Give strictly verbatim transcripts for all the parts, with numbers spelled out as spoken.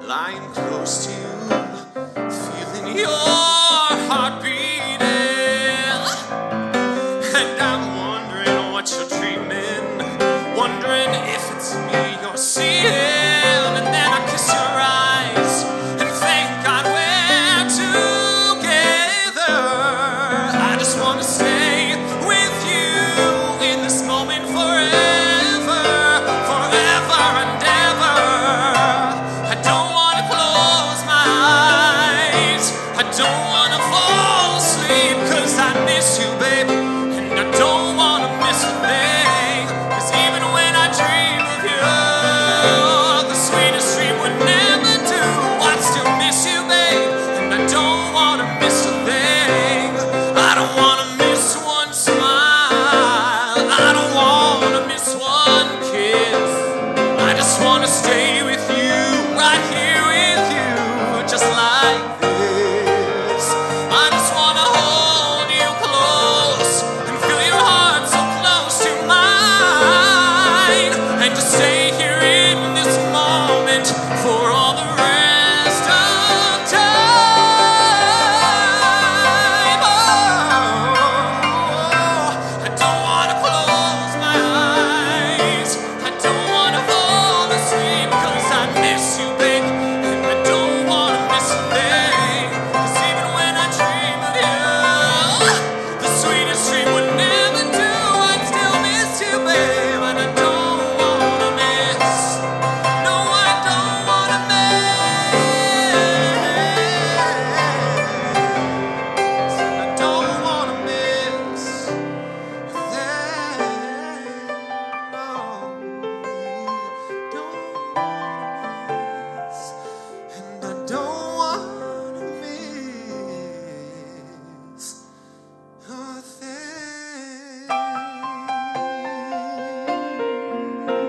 lying close to you, feeling your heart beating, and I'm wondering what you're dreaming, wondering if it's me you're seeing, and then I kiss your eyes, and thank God we're together. I just want to stay with you in this moment forever, forever and ever. I don't want to close my eyes, I don't want to fall asleep, cause I miss you, baby, and I don't want to miss a thing, cause even when I dream of you, the sweetest dream would never do. I'd still miss you, babe, and I don't want to miss a thing. I don't want to miss one smile, I don't want to miss one kiss. I just want to stay with you, right here with you, just like this. I just want to hold you close and feel your heart so close to mine, and to stay here in this moment for all the rest of time. Oh, I don't want to close my eyes, I don't want to fall asleep, cause I miss you, babe, and I don't want to miss a thing, cause even when I dream of you, the sweetest dream would never do. I'd still miss you, babe, and I don't want to miss, no, I don't want to miss, I don't want to miss a thing, no, don't miss, and I don't want to miss a thing.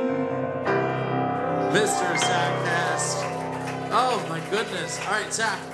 Mister Zach Hess. Oh my goodness. All right, Zach.